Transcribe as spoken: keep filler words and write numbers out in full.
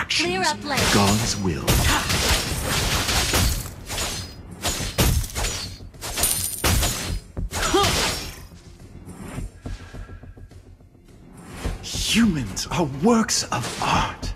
actions, up lane. God's will. Humans are works of art.